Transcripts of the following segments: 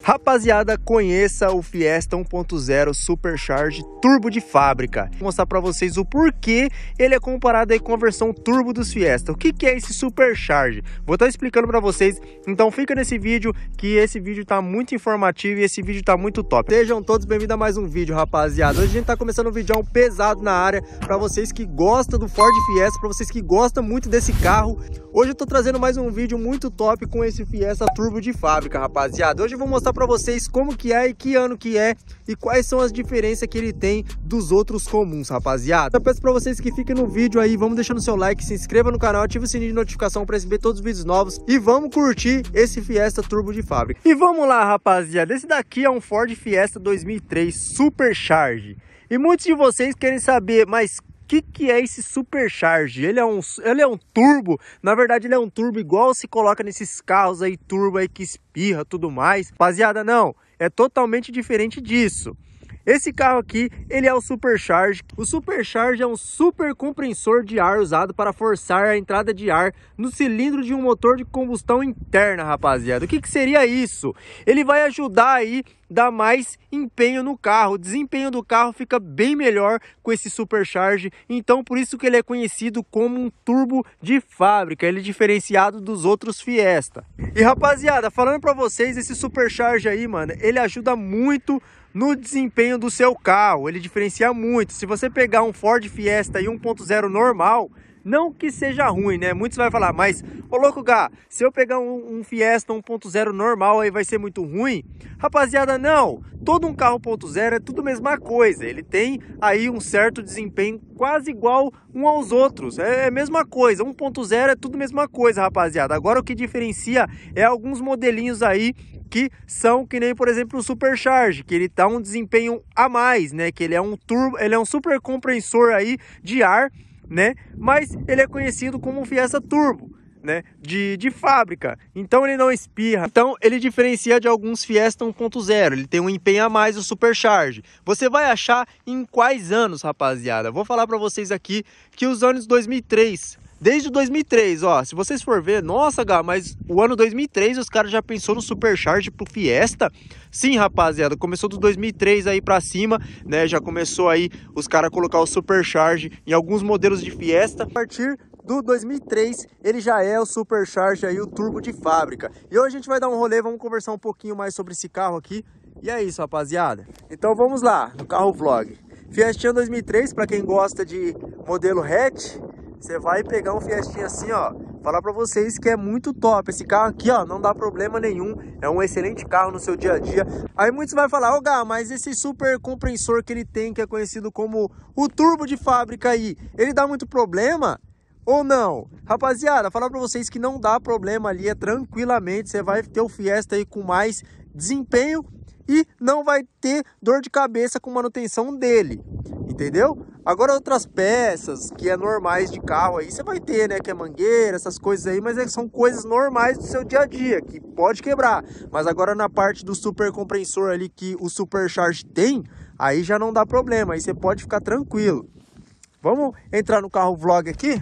Rapaziada, conheça o Fiesta 1.0 Supercharge Turbo de fábrica. Vou mostrar para vocês o porquê ele é comparado aí com a versão turbo dos Fiesta. O que é esse Supercharge? Vou estar explicando para vocês, então fica nesse vídeo, que esse vídeo tá muito informativo e esse vídeo tá muito top. Sejam todos bem-vindos a mais um vídeo, rapaziada. Hoje a gente tá começando um vídeo pesado na área, para vocês que gostam do Ford Fiesta, para vocês que gostam muito desse carro. Hoje eu tô trazendo mais um vídeo muito top com esse Fiesta Turbo de fábrica, rapaziada. Hoje eu vou mostrar para vocês como que é e que ano que é e quais são as diferenças que ele tem dos outros comuns, rapaziada. Eu peço para vocês que fiquem no vídeo aí, vamos deixando o seu like, se inscreva no canal, ative o sininho de notificação para receber todos os vídeos novos e vamos curtir esse Fiesta Turbo de fábrica. E vamos lá, rapaziada, esse daqui é um Ford Fiesta 2003 Supercharge. E muitos de vocês querem saber, mas que é esse Supercharge? Ele é um turbo? Na verdade ele é um turbo igual se coloca nesses carros aí, turbo aí que espirra tudo mais. Rapaziada, não, é totalmente diferente disso. Esse carro aqui, ele é o Supercharge. O Supercharge é um super compressor de ar usado para forçar a entrada de ar no cilindro de um motor de combustão interna, rapaziada. O que seria isso? Ele vai ajudar aí, dar mais empenho no carro. O desempenho do carro fica bem melhor com esse Supercharge. Então, por isso que ele é conhecido como um turbo de fábrica. Ele é diferenciado dos outros Fiesta. E, rapaziada, falando para vocês, esse Supercharge aí, mano, ele ajuda muito no desempenho do seu carro, ele diferencia muito. Se você pegar um Ford Fiesta e 1.0 normal, não que seja ruim, né? Muitos vai falar, mas, ô louco Gá, se eu pegar um Fiesta 1.0 normal, aí vai ser muito ruim? Rapaziada, não. Todo um carro 1.0 é tudo a mesma coisa. Ele tem aí um certo desempenho quase igual um aos outros. É a mesma coisa. 1.0 é tudo a mesma coisa, rapaziada. Agora o que diferencia é alguns modelinhos aí que são que nem, por exemplo, o Supercharge, que ele dá um desempenho a mais, né? Que ele é um turbo, ele é um super compressor aí de ar, né? Mas ele é conhecido como um Fiesta Turbo, né? De fábrica. Então ele não espirra. Então ele diferencia de alguns Fiesta 1.0. Ele tem um empenho a mais, o Supercharge. Você vai achar em quais anos, rapaziada? Vou falar para vocês aqui que os anos 2003... Desde o 2003, ó, se vocês for ver, nossa, Gá, mas o ano 2003 os caras já pensou no Supercharge pro Fiesta? Sim, rapaziada, começou do 2003 aí pra cima, né, já começou aí os caras colocar o Supercharge em alguns modelos de Fiesta. A partir do 2003, ele já é o Supercharge aí, o turbo de fábrica. E hoje a gente vai dar um rolê, vamos conversar um pouquinho mais sobre esse carro aqui. E é isso, rapaziada. Então vamos lá, no carro vlog. Fiestinha 2003, pra quem gosta de modelo hatch, você vai pegar um Fiestinha assim, ó, falar pra vocês que é muito top. Esse carro aqui, ó, não dá problema nenhum. É um excelente carro no seu dia a dia. Aí muitos vai falar, ô Gá, mas esse super compressor que ele tem, que é conhecido como o turbo de fábrica aí, ele dá muito problema ou não? Rapaziada, falar pra vocês que não dá problema ali, é tranquilamente. Você vai ter o Fiesta aí com mais desempenho e não vai ter dor de cabeça com manutenção dele, entendeu? Agora outras peças que é normais de carro aí você vai ter, né, que é mangueira, essas coisas aí, mas são coisas normais do seu dia a dia, que pode quebrar. Mas agora na parte do super compressor ali que o Supercharge tem, aí já não dá problema, aí você pode ficar tranquilo. Vamos entrar no carro vlog aqui,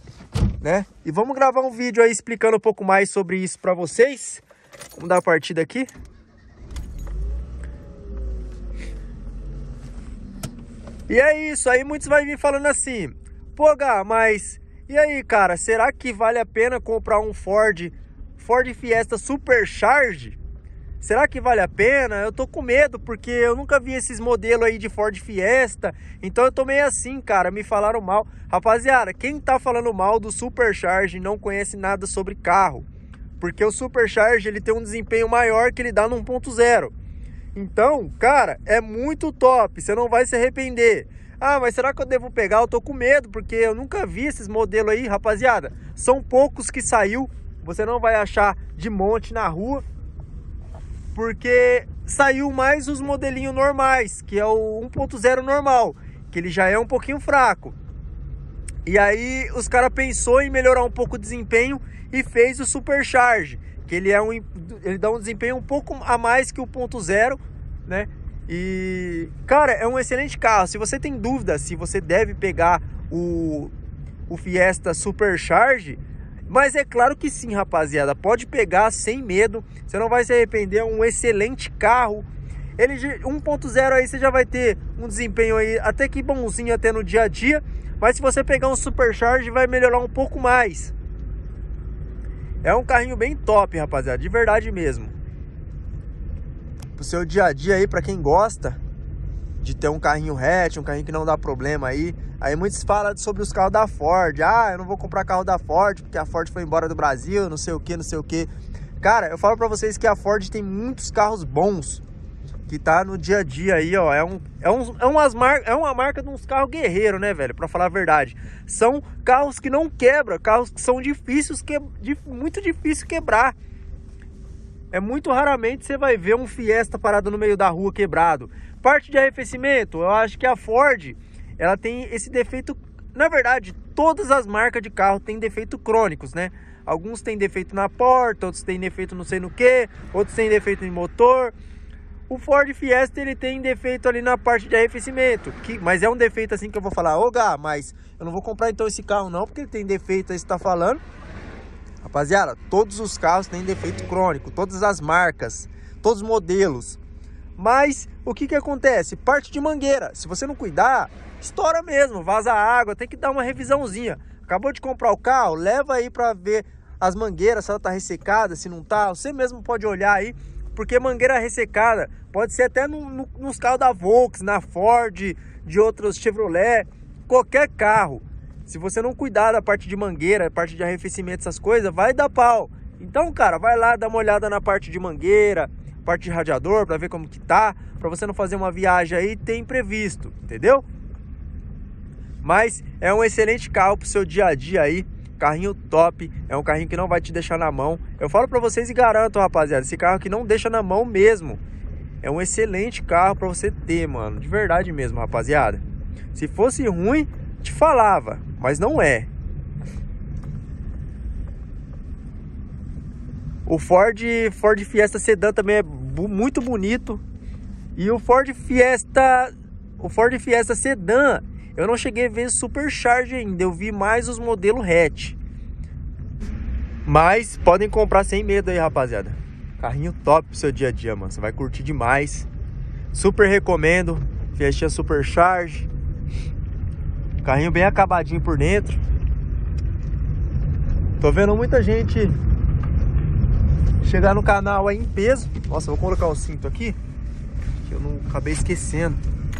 né, e vamos gravar um vídeo aí explicando um pouco mais sobre isso pra vocês. Vamos dar a partida aqui. E é isso, aí muitos vai vir falando assim, pô Gá, mas e aí cara, será que vale a pena comprar um Ford Fiesta Supercharge? Será que vale a pena? Eu tô com medo, porque eu nunca vi esses modelos aí de Ford Fiesta, então eu tô meio assim, cara, me falaram mal. Rapaziada, quem tá falando mal do Supercharge não conhece nada sobre carro, porque o Supercharge ele tem um desempenho maior que ele dá no 1.0. Então, cara, é muito top, você não vai se arrepender. Ah, mas será que eu devo pegar? Eu tô com medo, porque eu nunca vi esses modelos aí, rapaziada. São poucos que saiu, você não vai achar de monte na rua, porque saiu mais os modelinhos normais, que é o 1.0 normal, que ele já é um pouquinho fraco. E aí os caras pensou em melhorar um pouco o desempenho e fez o Supercharge, que ele dá um desempenho um pouco a mais que o 1.0, né? E, cara, é um excelente carro. Se você tem dúvida se você deve pegar o Fiesta Supercharge, Mas é claro que sim, rapaziada, pode pegar sem medo, você não vai se arrepender, é um excelente carro. Ele 1.0 aí você já vai ter um desempenho aí até que bonzinho até no dia a dia, mas se você pegar um Supercharge vai melhorar um pouco mais. É um carrinho bem top, rapaziada, de verdade mesmo. Pro seu dia a dia aí, pra quem gosta de ter um carrinho hatch, um carrinho que não dá problema aí. Aí muitos falam sobre os carros da Ford. Ah, eu não vou comprar carro da Ford porque a Ford foi embora do Brasil, não sei o que, não sei o que. Cara, eu falo pra vocês que a Ford tem muitos carros bons que tá no dia a dia aí, ó. É uma marca de uns carros guerreiros, né, velho? Pra falar a verdade. São carros que não quebram, carros que são muito difícil quebrar. É muito raramente você vai ver um Fiesta parado no meio da rua quebrado. Parte de arrefecimento, eu acho que a Ford, ela tem esse defeito. Na verdade, todas as marcas de carro têm defeitos crônicos, né? Alguns têm defeito na porta, outros têm defeito não sei no que, outros têm defeito em motor. O Ford Fiesta, ele tem defeito ali na parte de arrefecimento, mas é um defeito assim que eu vou falar, ô Gá, mas eu não vou comprar então esse carro não, porque ele tem defeito aí, você tá falando. Rapaziada, todos os carros têm defeito crônico, todas as marcas, todos os modelos. Mas o que acontece? Parte de mangueira, se você não cuidar, estoura mesmo, vaza água, tem que dar uma revisãozinha. Acabou de comprar o carro, leva aí para ver as mangueiras, se ela tá ressecada, se não tá. Você mesmo pode olhar aí, porque mangueira ressecada pode ser até nos carros da Volkswagen, na Ford, de outros Chevrolet, qualquer carro. Se você não cuidar da parte de mangueira, parte de arrefecimento, essas coisas, vai dar pau. Então, cara, vai lá dar uma olhada na parte de mangueira, parte de radiador, para ver como que tá, para você não fazer uma viagem aí e ter imprevisto, entendeu? Mas é um excelente carro pro seu dia a dia aí, carrinho top, é um carrinho que não vai te deixar na mão. Eu falo para vocês e garanto, rapaziada, esse carro aqui não deixa na mão mesmo. É um excelente carro para você ter, mano, de verdade mesmo, rapaziada. Se fosse ruim, te falava, mas não é. O Ford Fiesta Sedan também é muito bonito. E o Ford Fiesta Sedan, eu não cheguei a ver Supercharge ainda. Eu vi mais os modelos hatch. Mas podem comprar sem medo aí, rapaziada. Carrinho top pro seu dia a dia, mano. Você vai curtir demais. Super recomendo. Fiesta Supercharge. Carrinho bem acabadinho por dentro. Tô vendo muita gente chegar no canal aí em peso. Nossa, vou colocar o cinto aqui, que eu não acabei esquecendo.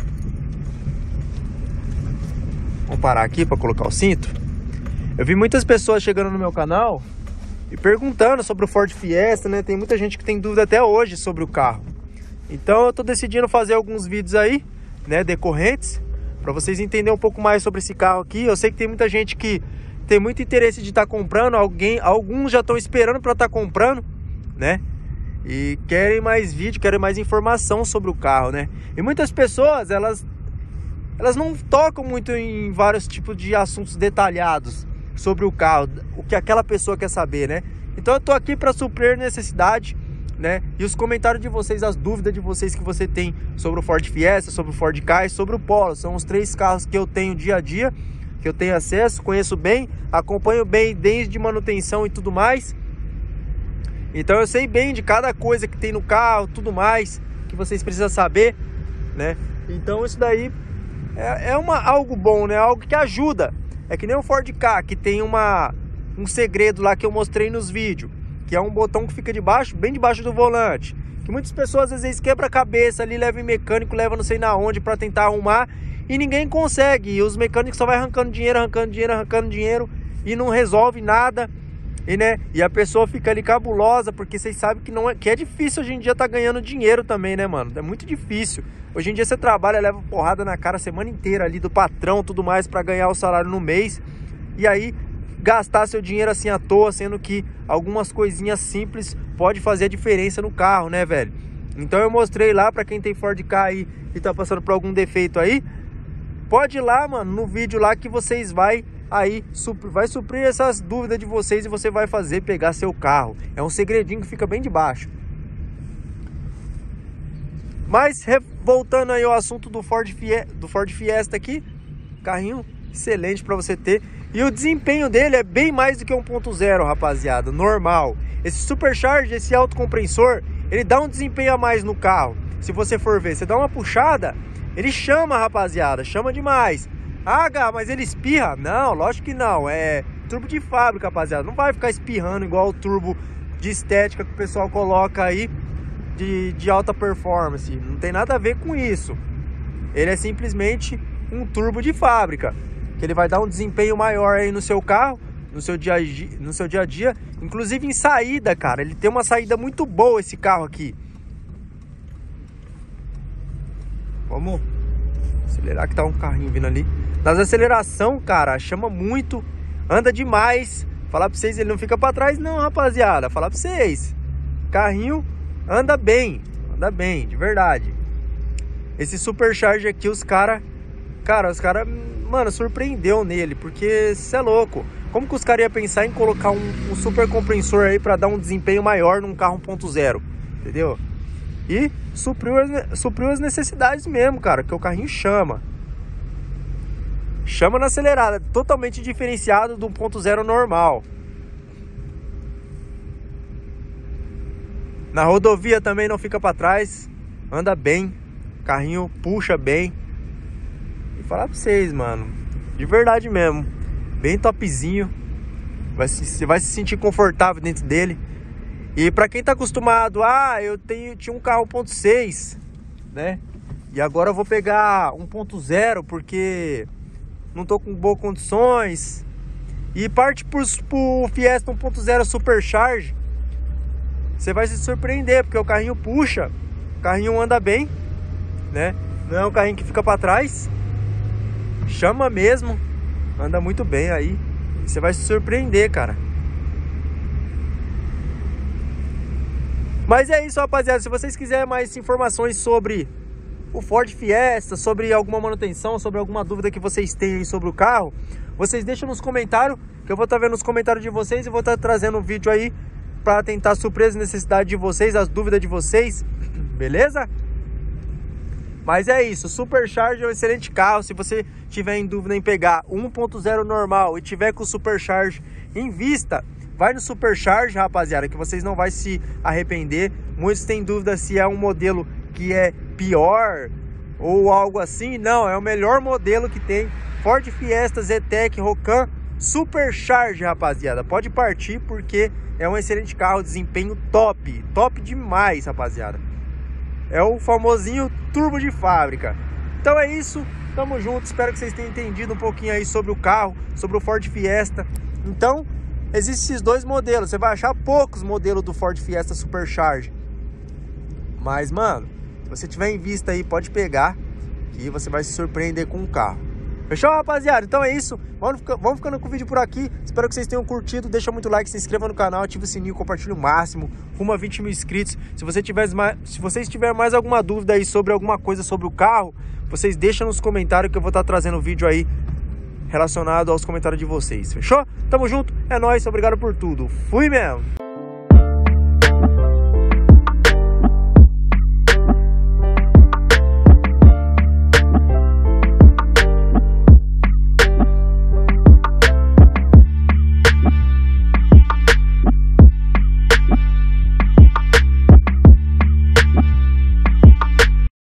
Vamos parar aqui para colocar o cinto. Eu vi muitas pessoas chegando no meu canal e perguntando sobre o Ford Fiesta, né? Tem muita gente que tem dúvida até hoje sobre o carro. Então eu tô decidindo fazer alguns vídeos aí, né, decorrentes, para vocês entenderem um pouco mais sobre esse carro aqui. Eu sei que tem muita gente que tem muito interesse de estar comprando, alguns já estão esperando para estar comprando, né? E querem mais vídeo, querem mais informação sobre o carro, né? E muitas pessoas, elas não tocam muito em vários tipos de assuntos detalhados sobre o carro, o que aquela pessoa quer saber, né? Então eu tô aqui para suprir necessidade, né? E os comentários de vocês, as dúvidas de vocês que você tem sobre o Ford Fiesta, sobre o Ford Ka e sobre o Polo. São os 3 carros que eu tenho dia a dia, que eu tenho acesso, conheço bem, acompanho bem desde manutenção e tudo mais. Então eu sei bem de cada coisa que tem no carro, tudo mais que vocês precisam saber, né? Então isso daí é algo bom, né? Algo que ajuda. É que nem o Ford Ka, que tem um segredo lá que eu mostrei nos vídeos, que é um botão que fica debaixo, bem debaixo do volante, que muitas pessoas às vezes quebra a cabeça ali, leva em mecânico, leva não sei na onde para tentar arrumar e ninguém consegue. E os mecânicos só vai arrancando dinheiro e não resolve nada. E, né, e a pessoa fica ali cabulosa, porque vocês sabem que é difícil hoje em dia tá ganhando dinheiro também, né, mano? É muito difícil. Hoje em dia você trabalha, leva porrada na cara a semana inteira ali do patrão, tudo mais, pra ganhar o salário no mês. E aí, gastar seu dinheiro assim à toa, sendo que algumas coisinhas simples pode fazer a diferença no carro, né, velho? Então eu mostrei lá pra quem tem Ford Ka aí e tá passando por algum defeito aí. Pode ir lá, mano, no vídeo lá que vocês vai suprir essas dúvidas de vocês e você vai pegar seu carro. É um segredinho que fica bem debaixo. Mas voltando aí ao assunto do Ford Fiesta aqui, carrinho excelente para você ter. E o desempenho dele é bem mais do que 1.0, rapaziada, normal. Esse Supercharge, esse autocompressor, ele dá um desempenho a mais no carro. Se você for ver, você dá uma puxada, ele chama, rapaziada, chama demais. Ah, Gá, mas ele espirra? Não, lógico que não, é turbo de fábrica, rapaziada. Não vai ficar espirrando igual o turbo de estética que o pessoal coloca aí de alta performance. Não tem nada a ver com isso. Ele é simplesmente um turbo de fábrica, que ele vai dar um desempenho maior aí no seu carro, no seu dia a dia, inclusive em saída, cara. Ele tem uma saída muito boa, esse carro aqui. Vamos acelerar, que tá um carrinho vindo ali. Nas aceleração, cara, chama muito, anda demais. Falar pra vocês, ele não fica pra trás não, rapaziada. Falar pra vocês, carrinho anda bem, de verdade. Esse Supercharge aqui, os caras, mano, surpreendeu nele, porque cê é louco. Como que os caras iam pensar em colocar um super compressor aí pra dar um desempenho maior num carro 1.0, entendeu? E supriu as necessidades mesmo, cara, que o carrinho chama na acelerada, totalmente diferenciado do 1.0 normal. Na rodovia também não fica pra trás, anda bem, carrinho puxa bem. E falar pra vocês, mano, de verdade mesmo, bem topzinho. Você vai se sentir confortável dentro dele. E pra quem tá acostumado, eu tinha um carro 1.6, né? E agora eu vou pegar 1.0 porque não tô com boas condições. E parte pro Fiesta 1.0 Supercharge. Você vai se surpreender, porque o carrinho puxa, o carrinho anda bem, né? Não é um carrinho que fica pra trás. Chama mesmo, anda muito bem aí. Você vai se surpreender, cara. Mas é isso, rapaziada. Se vocês quiserem mais informações sobre o Ford Fiesta, sobre alguma manutenção, sobre alguma dúvida que vocês tenham sobre o carro, vocês deixam nos comentários, que eu vou estar vendo os comentários de vocês e vou estar trazendo um vídeo aí para tentar suprir as necessidades de vocês, as dúvidas de vocês, beleza? Mas é isso, o Supercharge é um excelente carro. Se você tiver em dúvida em pegar 1.0 normal e tiver com o Supercharge em vista, vai no Supercharge, rapaziada, que vocês não vão se arrepender. Muitos têm dúvida se é um modelo que é pior ou algo assim. Não, é o melhor modelo que tem. Ford Fiesta, Zetec, Rocan, Supercharge, rapaziada. Pode partir porque é um excelente carro, desempenho top, top demais, rapaziada. É o famosinho turbo de fábrica. Então é isso, tamo junto. Espero que vocês tenham entendido um pouquinho aí sobre o carro, sobre o Ford Fiesta. Então, existem esses dois modelos. Você vai achar poucos modelos do Ford Fiesta Supercharge. Mas, mano, se você tiver em vista aí, pode pegar, que você vai se surpreender com o carro. Fechou, rapaziada? Então é isso. Vamos ficando com o vídeo por aqui. Espero que vocês tenham curtido. Deixa muito like, se inscreva no canal, ativa o sininho, compartilha o máximo. Rumo a 20 mil inscritos. Se vocês tiverem mais alguma dúvida aí sobre alguma coisa sobre o carro, vocês deixam nos comentários que eu vou estar trazendo vídeo aí relacionado aos comentários de vocês. Fechou? Tamo junto. É nóis. Obrigado por tudo. Fui mesmo.